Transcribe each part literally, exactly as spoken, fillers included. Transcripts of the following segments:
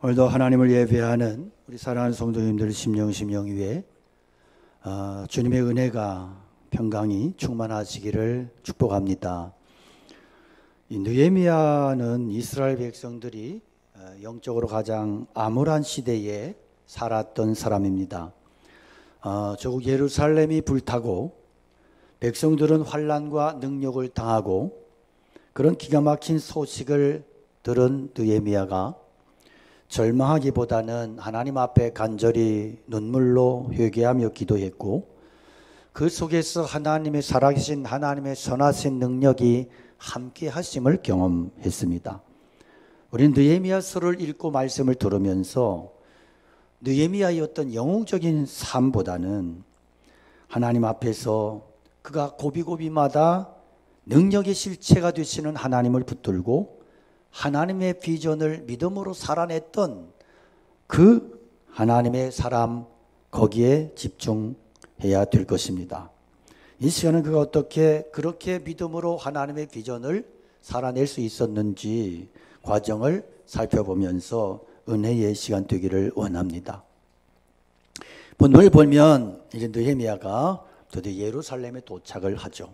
오늘도 하나님을 예배하는 우리 사랑하는 성도님들 심령 심령 위에 어, 주님의 은혜가 평강이 충만하시기를 축복합니다. 이 느헤미야는 이스라엘 백성들이 어, 영적으로 가장 암울한 시대에 살았던 사람입니다. 어, 조국 예루살렘이 불타고 백성들은 환난과 능력을 당하고 그런 기가 막힌 소식을 들은 느헤미야가 절망하기보다는 하나님 앞에 간절히 눈물로 회개하며 기도했고 그 속에서 하나님의 살아계신 하나님의 선하신 능력이 함께 하심을 경험했습니다. 우리는 느헤미야서를 읽고 말씀을 들으면서 느헤미야의 어떤 영웅적인 삶보다는 하나님 앞에서 그가 고비고비마다 능력의 실체가 되시는 하나님을 붙들고 하나님의 비전을 믿음으로 살아냈던 그 하나님의 사람 거기에 집중해야 될 것입니다. 이 시간은 그가 어떻게 그렇게 믿음으로 하나님의 비전을 살아낼 수 있었는지 과정을 살펴보면서 은혜의 시간 되기를 원합니다. 본문을 보면 이제 느헤미야가 드디어 예루살렘에 도착을 하죠.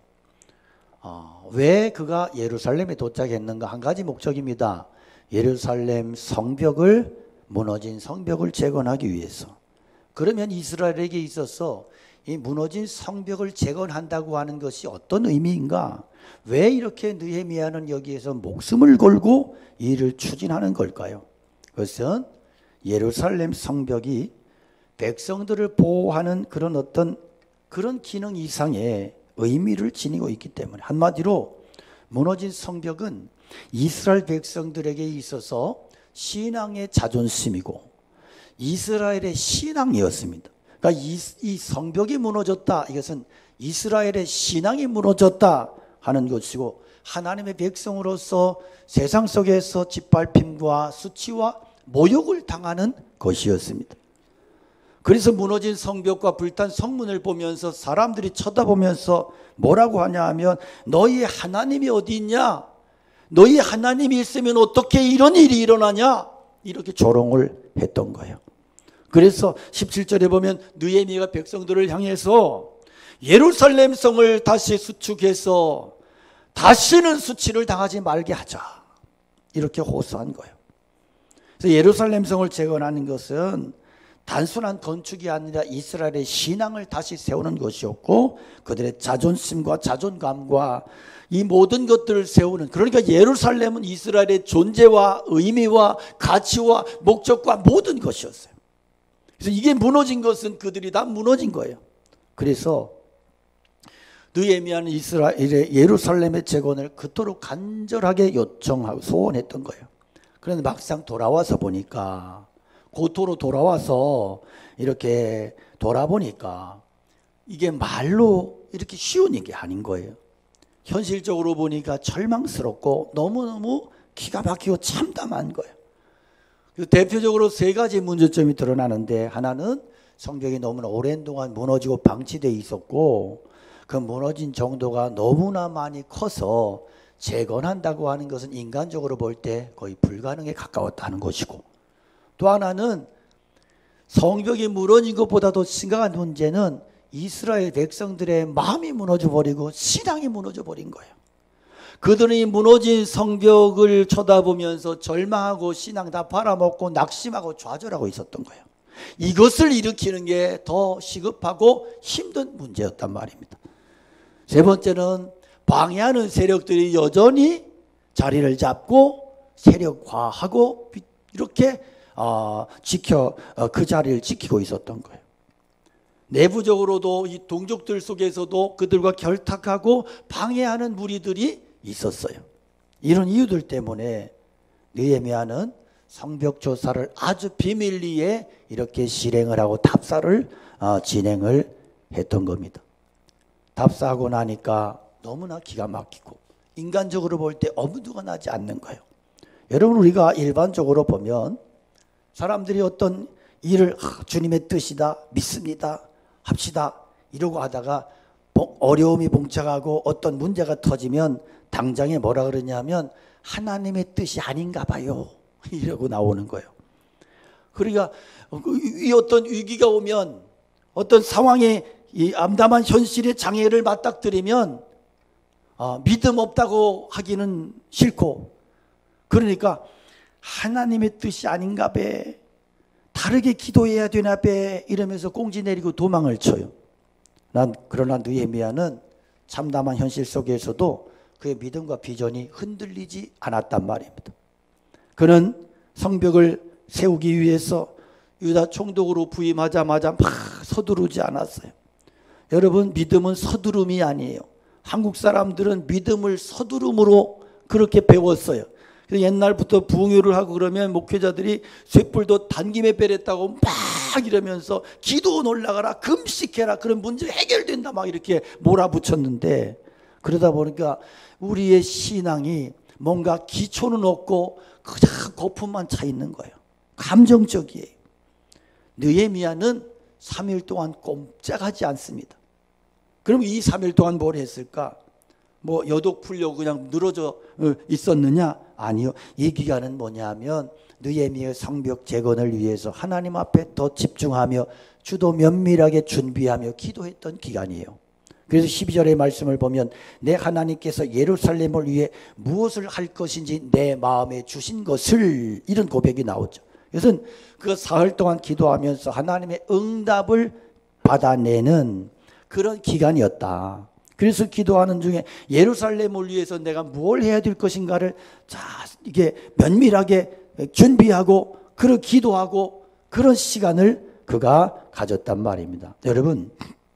어, 왜 그가 예루살렘에 도착했는가? 한 가지 목적입니다. 예루살렘 성벽을 무너진 성벽을 재건하기 위해서. 그러면 이스라엘에게 있어서 이 무너진 성벽을 재건한다고 하는 것이 어떤 의미인가? 왜 이렇게 느헤미야는 여기에서 목숨을 걸고 이 일을 추진하는 걸까요? 그것은 예루살렘 성벽이 백성들을 보호하는 그런 어떤 그런 기능 이상의 의미를 지니고 있기 때문에, 한마디로 무너진 성벽은 이스라엘 백성들에게 있어서 신앙의 자존심이고 이스라엘의 신앙이었습니다. 그러니까 이, 이 성벽이 무너졌다, 이것은 이스라엘의 신앙이 무너졌다 하는 것이고 하나님의 백성으로서 세상 속에서 짓밟힘과 수치와 모욕을 당하는 것이었습니다. 그래서 무너진 성벽과 불탄 성문을 보면서 사람들이 쳐다보면서 뭐라고 하냐 하면 너희 하나님이 어디 있냐? 너희 하나님이 있으면 어떻게 이런 일이 일어나냐? 이렇게 조롱을 했던 거예요. 그래서 십칠 절에 보면 느헤미야가 백성들을 향해서 예루살렘 성을 다시 수축해서 다시는 수치를 당하지 말게 하자, 이렇게 호소한 거예요. 그래서 예루살렘 성을 재건하는 것은 단순한 건축이 아니라 이스라엘의 신앙을 다시 세우는 것이었고 그들의 자존심과 자존감과 이 모든 것들을 세우는, 그러니까 예루살렘은 이스라엘의 존재와 의미와 가치와 목적과 모든 것이었어요. 그래서 이게 무너진 것은 그들이 다 무너진 거예요. 그래서 느헤미야는 이스라엘의 예루살렘의 재건을 그토록 간절하게 요청하고 소원했던 거예요. 그런데 막상 돌아와서 보니까, 고토로 돌아와서 이렇게 돌아보니까 이게 말로 이렇게 쉬운 일이 아닌 거예요. 현실적으로 보니까 절망스럽고 너무너무 기가 막히고 참담한 거예요. 대표적으로 세 가지 문제점이 드러나는데, 하나는 성벽이 너무나 오랜 동안 무너지고 방치되어 있었고 그 무너진 정도가 너무나 많이 커서 재건한다고 하는 것은 인간적으로 볼 때 거의 불가능에 가까웠다는 것이고, 또 하나는 성벽이 무너진 것보다도 심각한 문제는 이스라엘 백성들의 마음이 무너져버리고 신앙이 무너져버린 거예요. 그들은 이 무너진 성벽을 쳐다보면서 절망하고 신앙 다 팔아먹고 낙심하고 좌절하고 있었던 거예요. 이것을 일으키는 게 더 시급하고 힘든 문제였단 말입니다. 세 번째는 방해하는 세력들이 여전히 자리를 잡고 세력화하고 이렇게 어, 지켜 어, 그 자리를 지키고 있었던 거예요. 내부적으로도 이 동족들 속에서도 그들과 결탁하고 방해하는 무리들이 있었어요. 이런 이유들 때문에 느헤미야는 성벽 조사를 아주 비밀리에 이렇게 실행을 하고 답사를 어, 진행을 했던 겁니다. 답사하고 나니까 너무나 기가 막히고 인간적으로 볼 때 엄두가 나지 않는 거예요. 여러분, 우리가 일반적으로 보면 사람들이 어떤 일을 아, 주님의 뜻이다, 믿습니다, 합시다 이러고 하다가 어려움이 봉착하고 어떤 문제가 터지면 당장에 뭐라 그러냐면 하나님의 뜻이 아닌가 봐요 이러고 나오는 거예요. 그러니까 이 어떤 위기가 오면, 어떤 상황에 이 암담한 현실의 장애를 맞닥뜨리면 어, 믿음 없다고 하기는 싫고, 그러니까 하나님의 뜻이 아닌가 배, 다르게 기도해야 되나 배, 이러면서 꽁지 내리고 도망을 쳐요. 난 그러나 느헤미야는 참담한 현실 속에서도 그의 믿음과 비전이 흔들리지 않았단 말입니다. 그는 성벽을 세우기 위해서 유다 총독으로 부임하자마자 막 서두르지 않았어요. 여러분, 믿음은 서두름이 아니에요. 한국 사람들은 믿음을 서두름으로 그렇게 배웠어요. 그래서 옛날부터 부흥회를 하고 그러면 목회자들이 쇳불도 단김에 빼랬다고 막 이러면서 기도 올라가라, 금식해라, 그런 문제 해결된다 막 이렇게 몰아붙였는데, 그러다 보니까 우리의 신앙이 뭔가 기초는 없고 그냥 거품만 차 있는 거예요. 감정적이에요. 느헤미야는 삼 일 동안 꼼짝하지 않습니다. 그럼 이 삼 일 동안 뭘 했을까? 뭐 여독 풀려고 그냥 늘어져 있었느냐? 아니요. 이 기간은 뭐냐면 느헤미야의 성벽 재건을 위해서 하나님 앞에 더 집중하며 주도 면밀하게 준비하며 기도했던 기간이에요. 그래서 십이 절의 말씀을 보면 내 하나님께서 예루살렘을 위해 무엇을 할 것인지 내 마음에 주신 것을, 이런 고백이 나오죠. 이것은 그 사흘 동안 기도하면서 하나님의 응답을 받아내는 그런 기간이었다. 그래서 기도하는 중에 예루살렘을 위해서 내가 뭘 해야 될 것인가를 자 이게 면밀하게 준비하고 그런 기도하고 그런 시간을 그가 가졌단 말입니다. 여러분,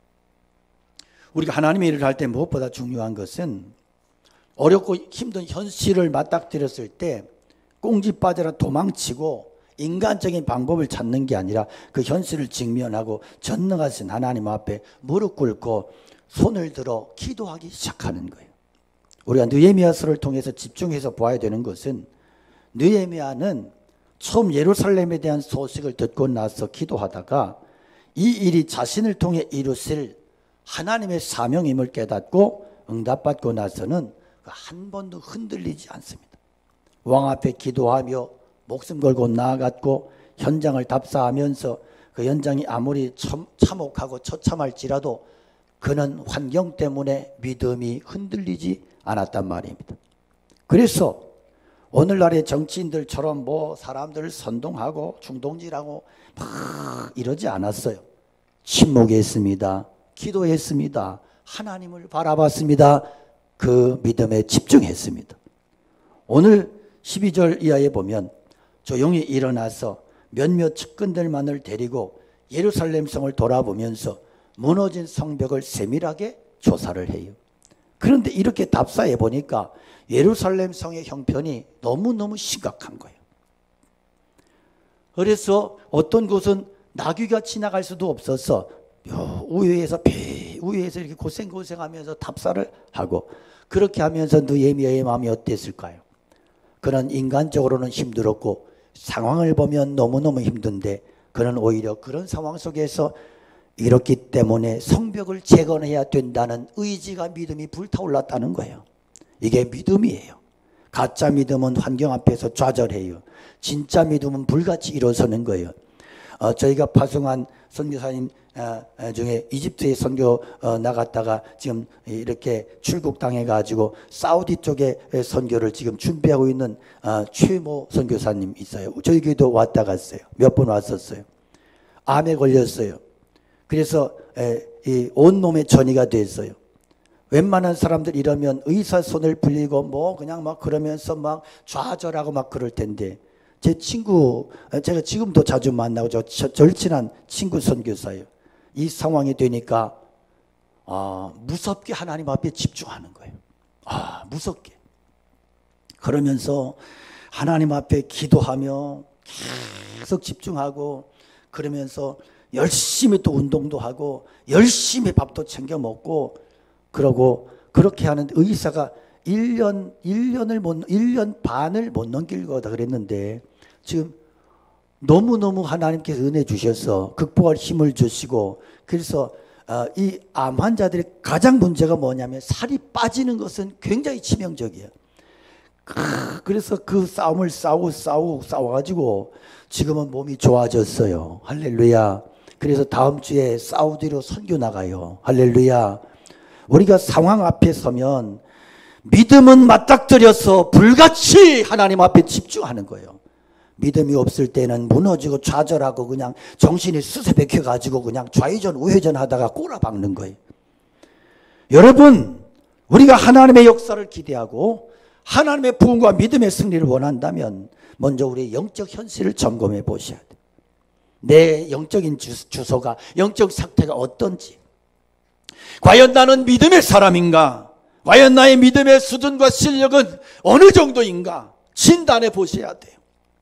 우리가 하나님의 일을 할 때 무엇보다 중요한 것은 어렵고 힘든 현실을 맞닥뜨렸을 때 꽁지 빠져라 도망치고 인간적인 방법을 찾는 게 아니라 그 현실을 직면하고 전능하신 하나님 앞에 무릎 꿇고 손을 들어 기도하기 시작하는 거예요. 우리가 느헤미야서를 통해서 집중해서 봐야 되는 것은 느헤미야는 처음 예루살렘에 대한 소식을 듣고 나서 기도하다가 이 일이 자신을 통해 이루실 하나님의 사명임을 깨닫고 응답받고 나서는 한 번도 흔들리지 않습니다. 왕 앞에 기도하며 목숨 걸고 나아갔고 현장을 답사하면서 그 현장이 아무리 참혹하고 처참할지라도 그는 환경 때문에 믿음이 흔들리지 않았단 말입니다. 그래서 오늘날의 정치인들처럼 뭐 사람들을 선동하고 중동질하고 막 이러지 않았어요. 침묵했습니다. 기도했습니다. 하나님을 바라봤습니다. 그 믿음에 집중했습니다. 오늘 십이 절 이하에 보면 조용히 일어나서 몇몇 측근들만을 데리고 예루살렘 성을 돌아보면서 무너진 성벽을 세밀하게 조사를 해요. 그런데 이렇게 답사해 보니까 예루살렘 성의 형편이 너무너무 심각한 거예요. 그래서 어떤 곳은 나귀가 지나갈 수도 없어서 우회에서 배 우회에서 이렇게 고생고생하면서 답사를 하고, 그렇게 하면서 느헤미야의 마음이 어땠을까요? 그는 인간적으로는 힘들었고 상황을 보면 너무너무 힘든데 그는 오히려 그런 상황 속에서 이렇기 때문에 성벽을 재건해야 된다는 의지가, 믿음이 불타올랐다는 거예요. 이게 믿음이에요. 가짜 믿음은 환경 앞에서 좌절해요. 진짜 믿음은 불같이 일어서는 거예요. 어, 저희가 파송한 선교사님 어, 중에 이집트에 선교 어, 나갔다가 지금 이렇게 출국당해 가지고 사우디 쪽에 선교를 지금 준비하고 있는 어, 최모 선교사님 있어요. 저희 교회도 왔다 갔어요. 몇 번 왔었어요. 암에 걸렸어요. 그래서 에, 이 온몸에 전이가 됐어요. 웬만한 사람들 이러면 의사 손을 불리고 뭐 그냥 막 그러면서 막 좌절하고 막 그럴 텐데, 제 친구, 제가 지금도 자주 만나고 저 절친한 친구 선교사예요. 이 상황이 되니까 아, 무섭게 하나님 앞에 집중하는 거예요. 아, 무섭게. 그러면서 하나님 앞에 기도하며 계속 집중하고, 그러면서 열심히 또 운동도 하고 열심히 밥도 챙겨 먹고, 그러고 그렇게 하는 의사가 일 년, 일 년을 못, 일 년 반을 못 넘길 거다 그랬는데 지금 너무너무 하나님께서 은혜 주셔서 극복할 힘을 주시고, 그래서 어, 이 암 환자들의 가장 문제가 뭐냐면 살이 빠지는 것은 굉장히 치명적이에요. 그래서 그 싸움을 싸우고 싸우고 싸워가지고 지금은 몸이 좋아졌어요. 할렐루야. 그래서 다음 주에 사우디로 선교 나가요. 할렐루야. 우리가 상황 앞에 서면 믿음은 맞닥뜨려서 불같이 하나님 앞에 집중하는 거예요. 믿음이 없을 때는 무너지고 좌절하고 그냥 정신이 수세백해가지고 그냥 좌회전 우회전 하다가 꼬라박는 거예요. 여러분, 우리가 하나님의 역사를 기대하고 하나님의 부흥과 믿음의 승리를 원한다면 먼저 우리의 영적 현실을 점검해 보셔야 돼요. 내 영적인 주소가, 영적 상태가 어떤지, 과연 나는 믿음의 사람인가, 과연 나의 믿음의 수준과 실력은 어느 정도인가 진단해 보셔야 돼요.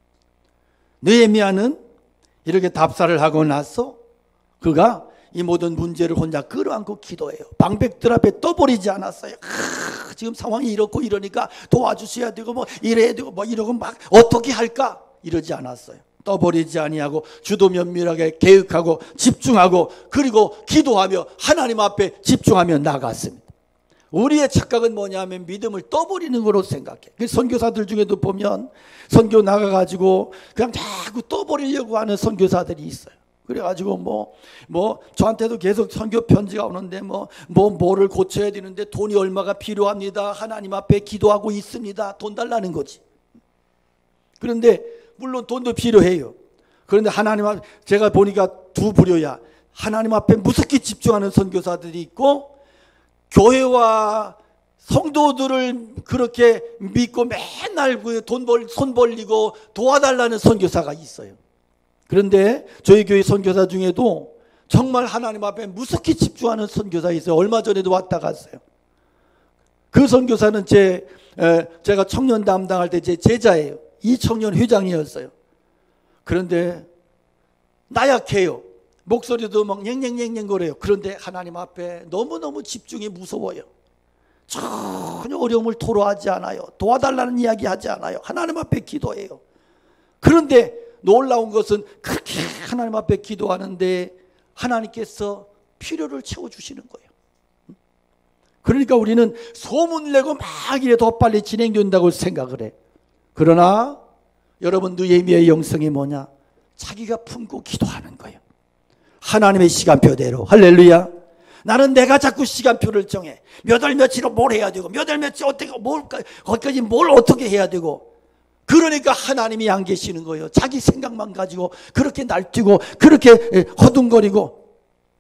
느헤미야는 이렇게 답사를 하고 나서 그가 이 모든 문제를 혼자 끌어안고 기도해요. 방백들 앞에 떠버리지 않았어요. 아, 지금 상황이 이렇고 이러니까 도와주셔야 되고 뭐 이래야 되고 뭐 이러고 막 어떻게 할까 이러지 않았어요. 떠버리지 아니하고 주도 면밀하게 계획하고 집중하고 그리고 기도하며 하나님 앞에 집중하며 나갔습니다. 우리의 착각은 뭐냐면 믿음을 떠버리는 거로 생각해. 선교사들 중에도 보면 선교 나가가지고 그냥 자꾸 떠버리려고 하는 선교사들이 있어요. 그래가지고 뭐, 뭐, 저한테도 계속 선교 편지가 오는데 뭐, 뭐, 뭐를 고쳐야 되는데 돈이 얼마가 필요합니다. 하나님 앞에 기도하고 있습니다. 돈 달라는 거지. 그런데, 물론 돈도 필요해요. 그런데 하나님 앞에, 제가 보니까 두 부류야. 하나님 앞에 무섭게 집중하는 선교사들이 있고, 교회와 성도들을 그렇게 믿고 맨날 돈 벌, 손 벌리고 도와달라는 선교사가 있어요. 그런데 저희 교회 선교사 중에도 정말 하나님 앞에 무섭게 집중하는 선교사 있어요. 얼마 전에도 왔다 갔어요. 그 선교사는 제, 제가 청년 담당할 때 제 제자예요. 이 청년 회장이었어요. 그런데 나약해요. 목소리도 막 냥냥냥냥 거려요. 그런데 하나님 앞에 너무너무 집중이 무서워요. 전혀 어려움을 토로하지 않아요. 도와달라는 이야기 하지 않아요. 하나님 앞에 기도해요. 그런데 놀라운 것은 그렇게 하나님 앞에 기도하는데 하나님께서 필요를 채워주시는 거예요. 그러니까 우리는 소문 내고 막 이래 더 빨리 진행된다고 생각을 해. 그러나 여러분 느헤미야의 영성이 뭐냐? 자기가 품고 기도하는 거예요. 하나님의 시간표대로. 할렐루야. 나는 내가 자꾸 시간표를 정해. 몇 월 며칠로 뭘 해야 되고 몇 월 며칠 어떻게 뭘 거기까지 뭘 어떻게 해야 되고. 그러니까 하나님이 안 계시는 거예요. 자기 생각만 가지고 그렇게 날뛰고 그렇게 허둥거리고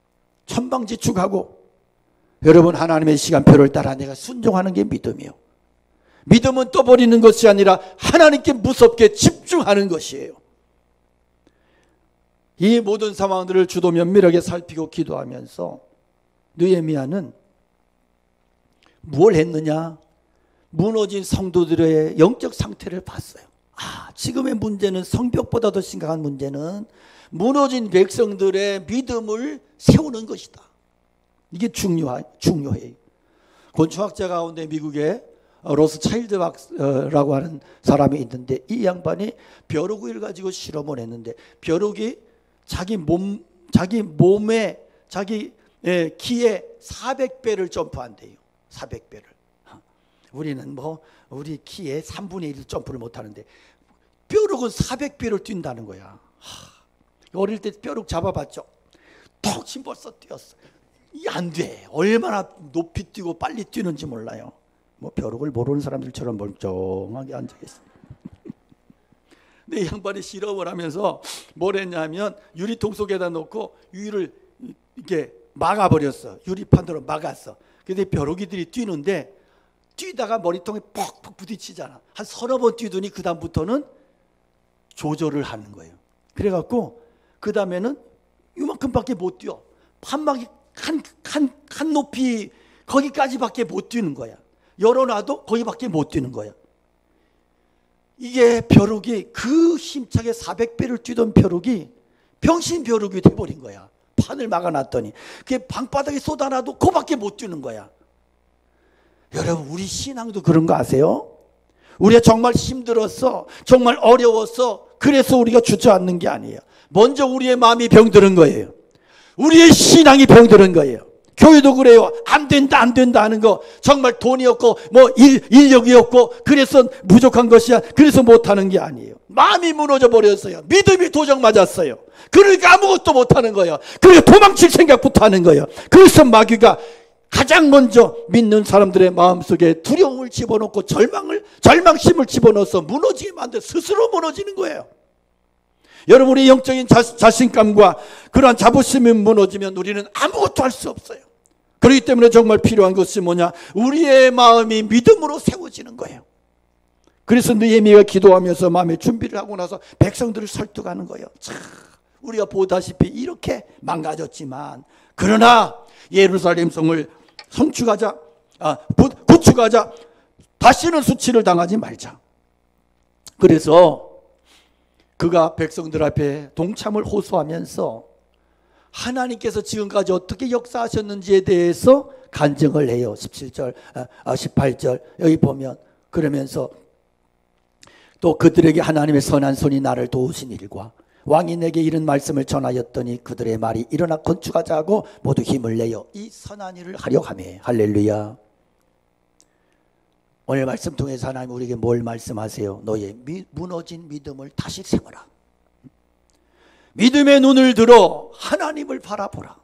천방지축하고. 여러분 하나님의 시간표를 따라 내가 순종하는 게 믿음이에요. 믿음은 떠버리는 것이 아니라 하나님께 무섭게 집중하는 것이에요. 이 모든 상황들을 주도 면밀하게 살피고 기도하면서 느헤미야는 무엇을 했느냐? 무너진 성도들의 영적 상태를 봤어요. 아, 지금의 문제는 성벽보다 더 심각한 문제는 무너진 백성들의 믿음을 세우는 것이다. 이게 중요하, 중요해요. 곤충학자 가운데 미국에 로스 차일드라고 하는 사람이 있는데 이 양반이 벼룩을 가지고 실험을 했는데 벼룩이 자기 몸, 자기 몸에 자기 예, 키에 사백 배를 점프한대요. 사백 배를. 우리는 뭐 우리 키에 삼분의 일 점프를 못하는데 벼룩은 사백 배를 뛴다는 거야. 하, 어릴 때 벼룩 잡아봤죠. 턱 침 벌써 뛰었어. 이게 안 돼. 얼마나 높이 뛰고 빨리 뛰는지 몰라요. 뭐 벼룩을 모르는 사람들처럼 멀쩡하게 앉아있어. 근데 이 양반이 실험을 하면서 뭘 했냐면 유리통 속에다 놓고 위를 이렇게 막아버렸어. 유리판으로 막았어. 근데 벼룩이들이 뛰는데 뛰다가 머리통에 퍽퍽 부딪히잖아. 한 서너 번 뛰더니 그 다음부터는 조절을 하는 거예요. 그래갖고 그 다음에는 이만큼밖에 못 뛰어. 판막이 한, 한, 한 높이 거기까지밖에 못 뛰는 거야. 열어놔도 거기밖에 못 뛰는 거야. 이게 벼룩이 그 힘차게 사백 배를 뛰던 벼룩이 병신 벼룩이 돼버린 거야. 판을 막아놨더니 그게 방바닥에 쏟아놔도 그밖에 못 뛰는 거야. 여러분 우리 신앙도 그런 거 아세요? 우리가 정말 힘들었어, 정말 어려웠어, 그래서 우리가 주저앉는 게 아니에요. 먼저 우리의 마음이 병드는 거예요. 우리의 신앙이 병드는 거예요. 교회도 그래요. 안 된다 안 된다 하는 거, 정말 돈이 없고 뭐 일, 인력이 없고 그래서 부족한 것이야, 그래서 못하는 게 아니에요. 마음이 무너져 버렸어요. 믿음이 도적 맞았어요. 그러니까 아무것도 못하는 거예요. 그러니까 도망칠 생각부터 하는 거예요. 그래서 마귀가 가장 먼저 믿는 사람들의 마음속에 두려움을 집어넣고 절망을, 절망심을 집어넣어서 무너지게 만들어 스스로 무너지는 거예요. 여러분의 영적인 자, 자신감과 그러한 자부심이 무너지면 우리는 아무것도 할 수 없어요. 그렇기 때문에 정말 필요한 것이 뭐냐? 우리의 마음이 믿음으로 세워지는 거예요. 그래서 느헤미야가 기도하면서 마음의 준비를 하고 나서 백성들을 설득하는 거예요. 참, 우리가 보다시피 이렇게 망가졌지만 그러나 예루살렘 성을 성축하자, 아, 구축하자, 다시는 수치를 당하지 말자. 그래서 그가 백성들 앞에 동참을 호소하면서 하나님께서 지금까지 어떻게 역사하셨는지에 대해서 간증을 해요. 십칠 절, 아, 십팔 절 여기 보면 그러면서 또 그들에게 하나님의 선한 손이 나를 도우신 일과 왕이 내게 이런 말씀을 전하였더니 그들의 말이 일어나 건축하자 하고 모두 힘을 내어 이 선한 일을 하려 하며. 할렐루야. 오늘 말씀 통해서 하나님 우리에게 뭘 말씀하세요? 너의 미, 무너진 믿음을 다시 세워라. 믿음의 눈을 들어 하나님을 바라보라.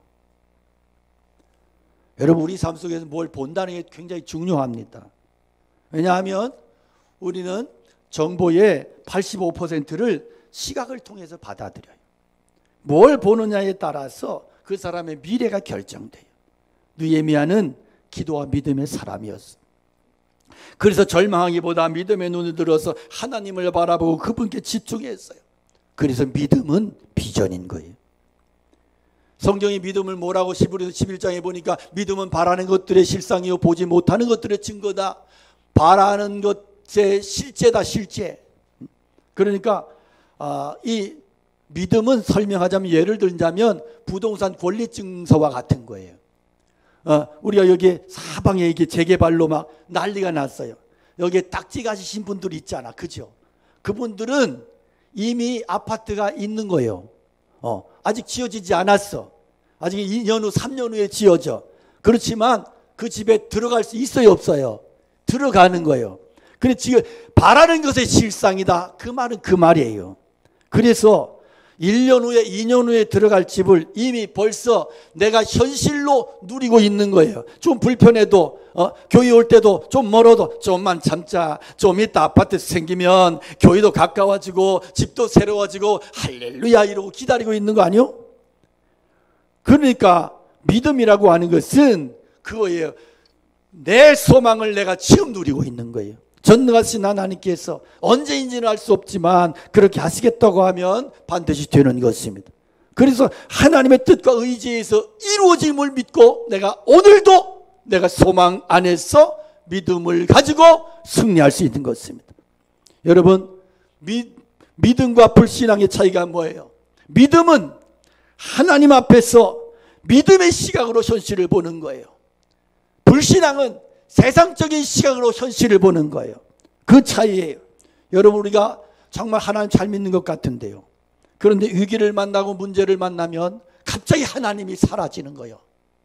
여러분, 우리 삶 속에서 뭘 본다는 게 굉장히 중요합니다. 왜냐하면 우리는 정보의 팔십오 퍼센트를 시각을 통해서 받아들여요. 뭘 보느냐에 따라서 그 사람의 미래가 결정돼요. 느헤미야는 기도와 믿음의 사람이었어. 그래서 절망하기보다 믿음의 눈을 들어서 하나님을 바라보고 그분께 집중했어요. 그래서 믿음은 비전인 거예요. 성경이 믿음을 뭐라고 히브리서 십일 장에 보니까 믿음은 바라는 것들의 실상이요 보지 못하는 것들의 증거다. 바라는 것의 실제다, 실제. 그러니까 아, 이 믿음은 설명하자면, 예를 들자면 부동산 권리증서와 같은 거예요. 어, 우리가 여기 사방에 이게 재개발로 막 난리가 났어요. 여기에 딱지 가지신 분들 있잖아, 그죠? 그분들은 이미 아파트가 있는 거예요. 어, 아직 지어지지 않았어. 아직 이 년 후, 삼 년 후에 지어져. 그렇지만 그 집에 들어갈 수 있어요, 없어요? 들어가는 거예요. 근데 지금 바라는 것의 실상이다, 그 말은 그 말이에요. 그래서 일 년 후에, 이 년 후에 들어갈 집을 이미 벌써 내가 현실로 누리고 있는 거예요. 좀 불편해도, 어, 교회 올 때도 좀 멀어도 좀만 참자. 좀 이따 아파트 생기면 교회도 가까워지고 집도 새로워지고 할렐루야 이러고 기다리고 있는 거 아니요? 그러니까 믿음이라고 하는 것은 그거예요. 내 소망을 내가 지금 누리고 있는 거예요. 전능하신 하나님께서 언제인지는 알 수 없지만 그렇게 하시겠다고 하면 반드시 되는 것입니다. 그래서 하나님의 뜻과 의지에서 이루어짐을 믿고 내가 오늘도 내가 소망 안에서 믿음을 가지고 승리할 수 있는 것입니다. 여러분, 미, 믿음과 불신앙의 차이가 뭐예요? 믿음은 하나님 앞에서 믿음의 시각으로 현실을 보는 거예요. 불신앙은 세상적인 시각으로 현실을 보는 거예요. 그 차이예요. 여러분, 우리가 정말 하나님 잘 믿는 것 같은데요, 그런데 위기를 만나고 문제를 만나면 갑자기 하나님이 사라지는 거예요.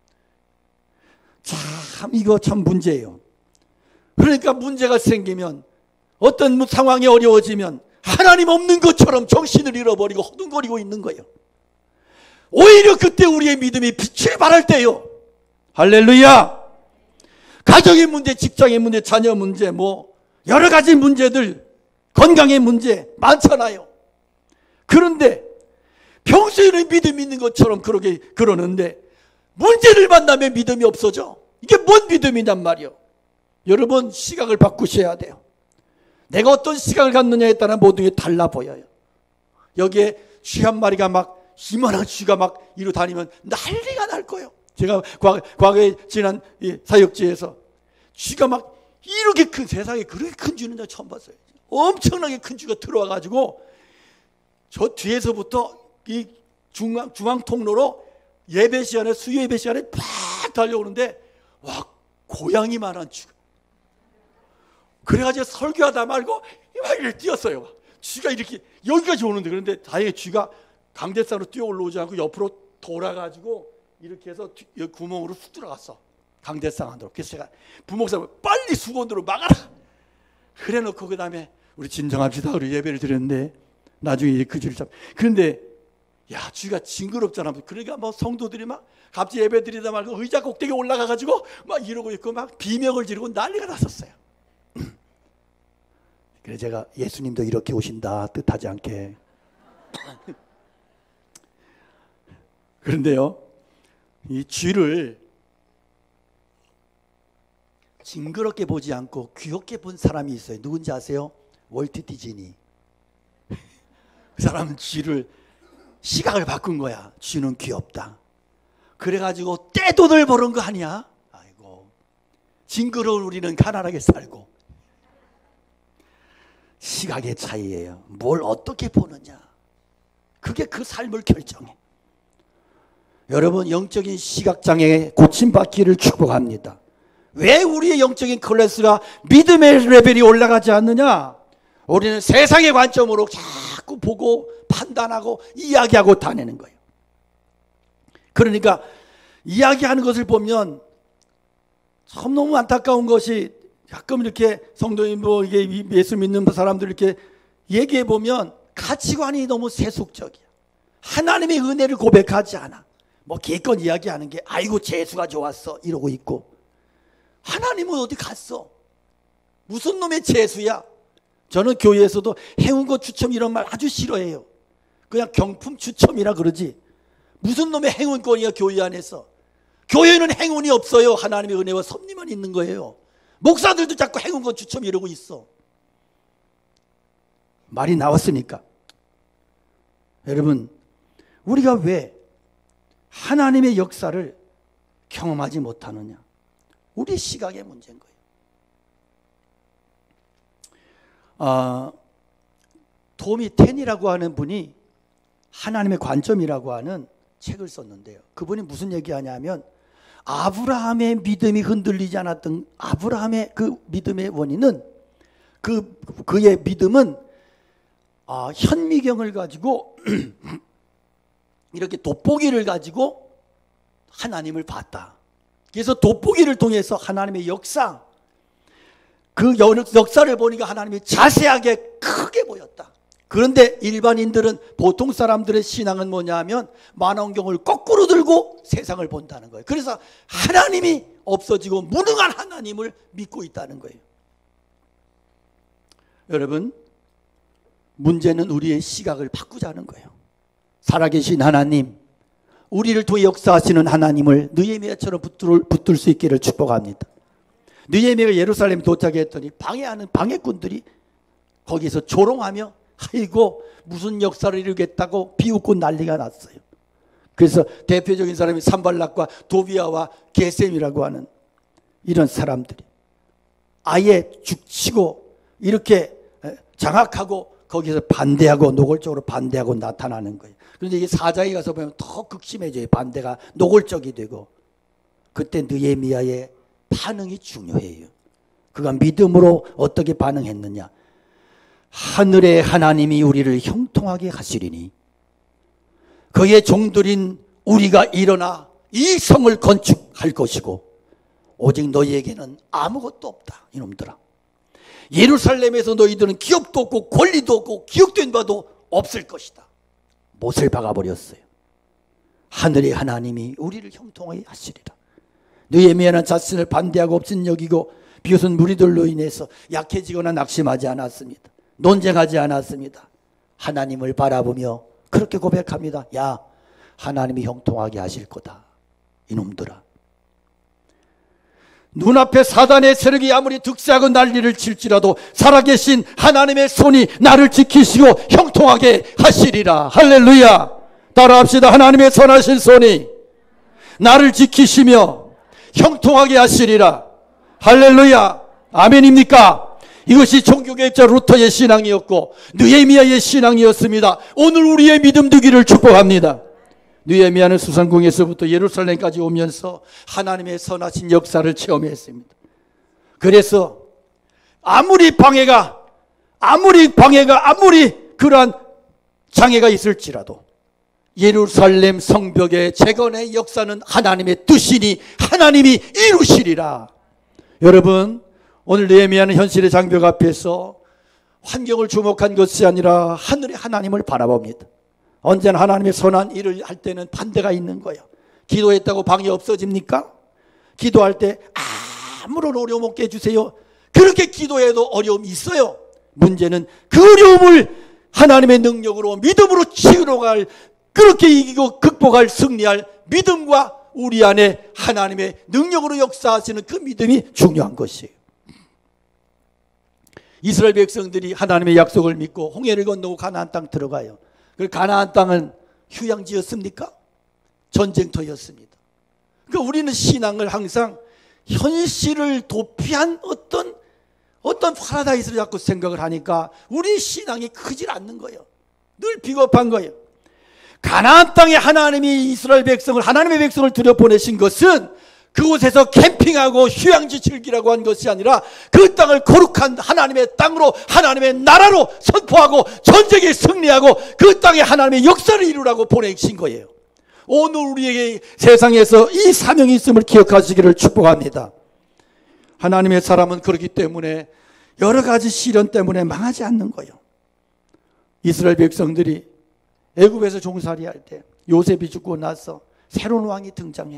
참 이거 참 문제예요. 그러니까 문제가 생기면, 어떤 상황이 어려워지면 하나님 없는 것처럼 정신을 잃어버리고 허둥거리고 있는 거예요. 오히려 그때 우리의 믿음이 빛을 발할 때요. 할렐루야. 가정의 문제, 직장의 문제, 자녀 문제, 뭐 여러 가지 문제들, 건강의 문제 많잖아요. 그런데 평소에는 믿음이 있는 것처럼 그러게 그러는데 문제를 만나면 믿음이 없어져. 이게 뭔 믿음이냔 말이요. 여러분, 시각을 바꾸셔야 돼요. 내가 어떤 시각을 갖느냐에 따라 모든 게 달라 보여요. 여기에 쥐 한 마리가 막, 이만한 쥐가 막 이로 다니면 난리가 날 거예요. 제가 과, 과거에 지난 이 사역지에서 쥐가 막 이렇게 큰, 세상에 그렇게 큰 쥐는 나 처음 봤어요. 엄청나게 큰 쥐가 들어와가지고 저 뒤에서부터 이 중앙, 중앙 통로로 예배 시간에, 수요 예배 시간에 팍 달려오는데, 와, 고양이만한 쥐가. 그래가지고 설교하다 말고 막 이렇게 뛰었어요. 쥐가 이렇게 여기까지 오는데, 그런데 다행히 쥐가 강대상으로 뛰어 올라오지 않고 옆으로 돌아가지고 이렇게 해서 여기 구멍으로 쑥 들어갔어. 강대상 안으로. 그래서 제가 부목사님 빨리 수건으로 막아라. 그래 놓고 그 다음에 우리 진정합시다. 우리 예배를 드렸는데 나중에 그 줄을 잡. 그런데 야 주위가 징그럽잖아. 그러니까 뭐 성도들이 막 갑자기 예배 드리다 말고 의자 꼭대기 올라가 가지고 막 이러고 있고 막 비명을 지르고 난리가 났었어요. 그래서 제가 예수님도 이렇게 오신다 뜻하지 않게. 그런데요, 이 쥐를 징그럽게 보지 않고 귀엽게 본 사람이 있어요. 누군지 아세요? 월트 디즈니. 그 사람은 쥐를 시각을 바꾼 거야. 쥐는 귀엽다. 그래가지고 떼돈을 버는 거 아니야? 아이고, 징그러운 우리는 가난하게 살고. 시각의 차이예요. 뭘 어떻게 보느냐, 그게 그 삶을 결정해. 여러분, 영적인 시각장애 고침받기를 축복합니다. 왜 우리의 영적인 클래스가 믿음의 레벨이 올라가지 않느냐? 우리는 세상의 관점으로 자꾸 보고 판단하고 이야기하고 다니는 거예요. 그러니까 이야기하는 것을 보면 참 너무 안타까운 것이, 가끔 이렇게 성도님 뭐 이게 예수 믿는 사람들 이렇게 얘기해 보면 가치관이 너무 세속적이야. 하나님의 은혜를 고백하지 않아. 뭐 기껏 이야기하는 게 아이고 재수가 좋았어 이러고 있고, 하나님은 어디 갔어? 무슨 놈의 재수야? 저는 교회에서도 행운권 추첨 이런 말 아주 싫어해요. 그냥 경품 추첨이라 그러지 무슨 놈의 행운권이야 교회 안에서. 교회는 행운이 없어요. 하나님의 은혜와 섭리만 있는 거예요. 목사들도 자꾸 행운권 추첨 이러고 있어. 말이 나왔으니까. 여러분, 우리가 왜 하나님의 역사를 경험하지 못하느냐? 우리 시각의 문제인 거예요. 아, 도미 텐이라고 하는 분이 하나님의 관점이라고 하는 책을 썼는데요. 그분이 무슨 얘기하냐면, 아브라함의 믿음이 흔들리지 않았던 아브라함의 그 믿음의 원인은, 그, 그의 믿음은 아, 현미경을 가지고 이렇게 돋보기를 가지고 하나님을 봤다. 그래서 돋보기를 통해서 하나님의 역사, 그 역사를 보니까 하나님이 자세하게 크게 보였다. 그런데 일반인들은, 보통 사람들의 신앙은 뭐냐 하면 만원경을 거꾸로 들고 세상을 본다는 거예요. 그래서 하나님이 없어지고 무능한 하나님을 믿고 있다는 거예요. 여러분, 문제는 우리의 시각을 바꾸자는 거예요. 살아계신 하나님, 우리를 통해 역사하시는 하나님을 느헤미야처럼 붙들, 붙들 수 있기를 축복합니다. 느헤미야가 예루살렘에 도착했더니 방해하는 방해꾼들이 거기서 조롱하며 아이고 무슨 역사를 이루겠다고 비웃고 난리가 났어요. 그래서 대표적인 사람이 산발락과 도비아와 게셈이라고 하는 이런 사람들이 아예 죽치고 이렇게 장악하고 거기서 반대하고, 노골적으로 반대하고 나타나는 거예요. 그런데 이게 사장에 가서 보면 더 극심해져요. 반대가 노골적이 되고. 그때 느헤미야의 반응이 중요해요. 그가 믿음으로 어떻게 반응했느냐? 하늘의 하나님이 우리를 형통하게 하시리니 그의 종들인 우리가 일어나 이 성을 건축할 것이고 오직 너희에게는 아무것도 없다. 이놈들아, 예루살렘에서 너희들은 기업도 없고 권리도 없고 기억된 바도 없을 것이다. 못을 박아버렸어요. 하늘의 하나님이 우리를 형통하게 하시리라. 느헤미야는 자신을 반대하고 없인 여기고 비웃은 무리들로 인해서 약해지거나 낙심하지 않았습니다. 논쟁하지 않았습니다. 하나님을 바라보며 그렇게 고백합니다. 야, 하나님이 형통하게 하실 거다. 이놈들아, 눈앞에 사단의 세력이 아무리 득세하고 난리를 칠지라도 살아계신 하나님의 손이 나를 지키시고 형통하게 하시리라. 할렐루야. 따라합시다. 하나님의 선하신 손이 나를 지키시며 형통하게 하시리라. 할렐루야. 아멘입니까? 이것이 종교개혁자 루터의 신앙이었고 느헤미야의 신앙이었습니다. 오늘 우리의 믿음 되기를 축복합니다. 느헤미야는 수상궁에서부터 예루살렘까지 오면서 하나님의 선하신 역사를 체험했습니다. 그래서 아무리 방해가 아무리 방해가 아무리 그러한 장애가 있을지라도 예루살렘 성벽의 재건의 역사는 하나님의 뜻이니 하나님이 이루시리라. 여러분, 오늘 느헤미야는 현실의 장벽 앞에서 환경을 주목한 것이 아니라 하늘의 하나님을 바라봅니다. 언제나 하나님의 선한 일을 할 때는 반대가 있는 거예요. 기도했다고 방이 없어집니까? 기도할 때 아무런 어려움 없게 해주세요. 그렇게 기도해도 어려움이 있어요. 문제는 그 어려움을 하나님의 능력으로 믿음으로 치유로갈, 그렇게 이기고 극복할, 승리할 믿음과 우리 안에 하나님의 능력으로 역사하시는 그 믿음이 중요한 것이에요. 이스라엘 백성들이 하나님의 약속을 믿고 홍해를 건너고 가나안 땅 들어가요. 그 가나안 땅은 휴양지였습니까? 전쟁터였습니다. 그 우리는 신앙을 항상 현실을 도피한 어떤 어떤 파라다이스를 자꾸 생각을 하니까 우리 신앙이 크질 않는 거예요. 늘 비겁한 거예요. 가나안 땅에 하나님이 이스라엘 백성을, 하나님의 백성을 들여보내신 것은 그곳에서 캠핑하고 휴양지 즐기라고 한 것이 아니라 그 땅을 거룩한 하나님의 땅으로, 하나님의 나라로 선포하고 전쟁에 승리하고 그 땅에 하나님의 역사를 이루라고 보내신 거예요. 오늘 우리에게 세상에서 이 사명이 있음을 기억하시기를 축복합니다. 하나님의 사람은 그렇기 때문에 여러 가지 시련 때문에 망하지 않는 거예요. 이스라엘 백성들이 애굽에서 종살이할 때 요셉이 죽고 나서 새로운 왕이 등장해요.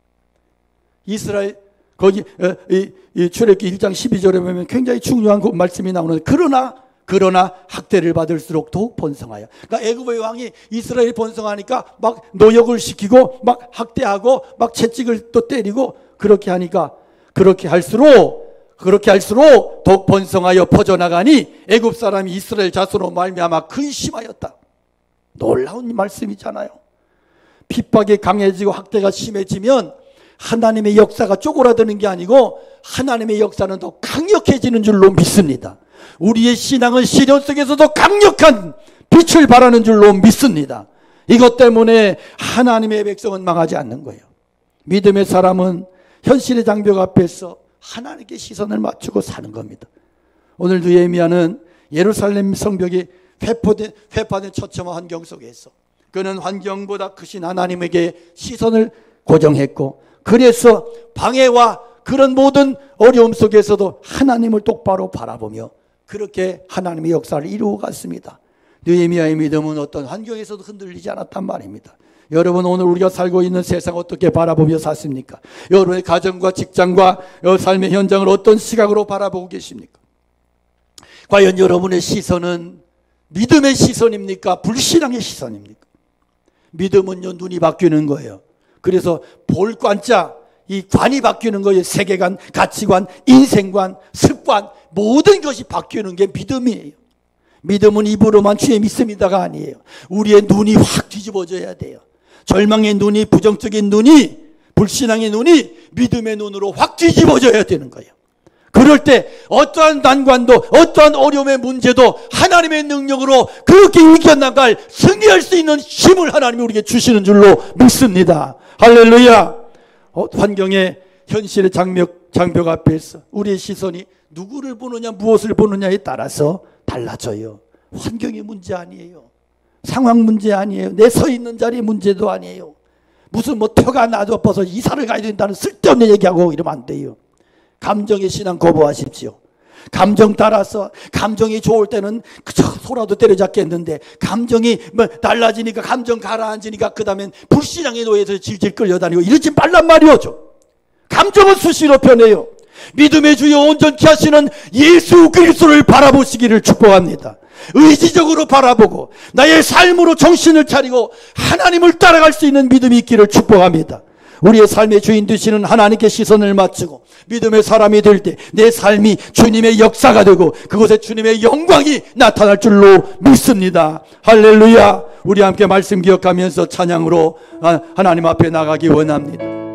이스라엘 거기 이, 이 출애굽기 일 장 십이 절에 보면 굉장히 중요한 그 말씀이 나오는데 그러나 그러나 학대를 받을수록 더욱 번성하여. 그러니까 애굽의 왕이 이스라엘 번성하니까 막 노역을 시키고 막 학대하고 막 채찍을 또 때리고 그렇게 하니까 그렇게 할수록 그렇게 할수록 더욱 번성하여 퍼져나가니 애굽 사람이 이스라엘 자손으로 말미암아 근심하였다. 놀라운 말씀이잖아요. 핍박이 강해지고 학대가 심해지면 하나님의 역사가 쪼그라드는 게 아니고 하나님의 역사는 더 강력해지는 줄로 믿습니다. 우리의 신앙은 시련 속에서도 강력한 빛을 발하는 줄로 믿습니다. 이것 때문에 하나님의 백성은 망하지 않는 거예요. 믿음의 사람은 현실의 장벽 앞에서 하나님께 시선을 맞추고 사는 겁니다. 오늘 느헤미야는 예루살렘 성벽이 회포된, 회파된 처참한 환경 속에서 그는 환경보다 크신 하나님에게 시선을 고정했고 그래서 방해와 그런 모든 어려움 속에서도 하나님을 똑바로 바라보며 그렇게 하나님의 역사를 이루어갔습니다. 느헤미야의 믿음은 어떤 환경에서도 흔들리지 않았단 말입니다. 여러분, 오늘 우리가 살고 있는 세상 어떻게 바라보며 사십니까? 여러분의 가정과 직장과 삶의 현장을 어떤 시각으로 바라보고 계십니까? 과연 여러분의 시선은 믿음의 시선입니까? 불신앙의 시선입니까? 믿음은요, 눈이 바뀌는 거예요. 그래서 볼 관자, 이 관이 바뀌는 거예요. 세계관, 가치관, 인생관, 습관, 모든 것이 바뀌는 게 믿음이에요. 믿음은 입으로만 주의 믿습니다가 아니에요. 우리의 눈이 확 뒤집어져야 돼요. 절망의 눈이, 부정적인 눈이, 불신앙의 눈이 믿음의 눈으로 확 뒤집어져야 되는 거예요. 그럴 때 어떠한 난관도 어떠한 어려움의 문제도 하나님의 능력으로 그렇게 이겨나갈, 승리할 수 있는 힘을 하나님이 우리에게 주시는 줄로 믿습니다. 할렐루야. 어, 환경의 현실의 장벽, 장벽 앞에서 우리의 시선이 누구를 보느냐 무엇을 보느냐에 따라서 달라져요. 환경의 문제 아니에요. 상황 문제 아니에요. 내 서 있는 자리의 문제도 아니에요. 무슨 뭐 뼈가 나눠버서 이사를 가야 된다는 쓸데없는 얘기하고 이러면 안 돼요. 감정의 신앙 거부하십시오. 감정 따라서 감정이 좋을 때는 그저 소라도 때려잡겠는데 감정이 뭐 달라지니까 감정 가라앉으니까 그 다음엔 불신앙의 노예에서 질질 끌려다니고 이러지 말란 말이오죠. 감정은 수시로 변해요. 믿음의 주여 온전케 하시는 예수 그리스도를 바라보시기를 축복합니다. 의지적으로 바라보고 나의 삶으로 정신을 차리고 하나님을 따라갈 수 있는 믿음이 있기를 축복합니다. 우리의 삶의 주인 되시는 하나님께 시선을 맞추고 믿음의 사람이 될 때 내 삶이 주님의 역사가 되고 그곳에 주님의 영광이 나타날 줄로 믿습니다. 할렐루야. 우리 함께 말씀 기억하면서 찬양으로 하나님 앞에 나가기 원합니다.